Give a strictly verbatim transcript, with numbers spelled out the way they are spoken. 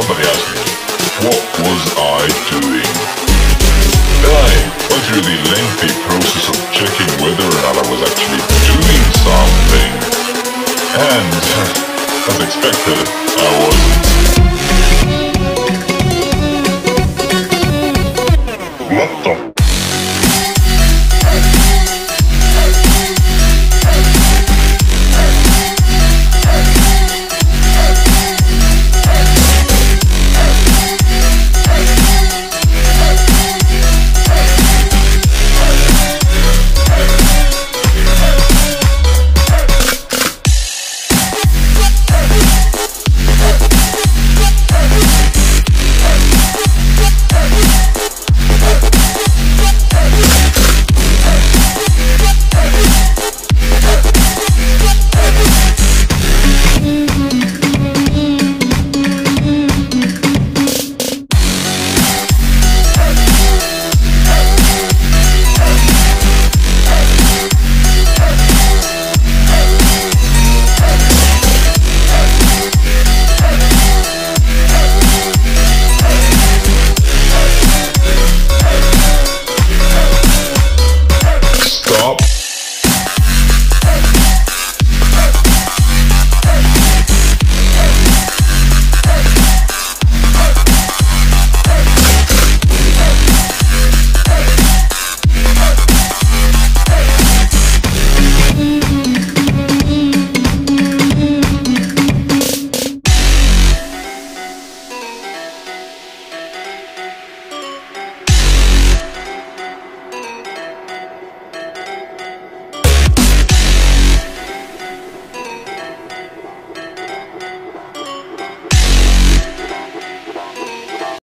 somebody asked me, what was I doing? Then I went through the lengthy process of checking whether or not I was actually doing something. And, as expected, I wasn't.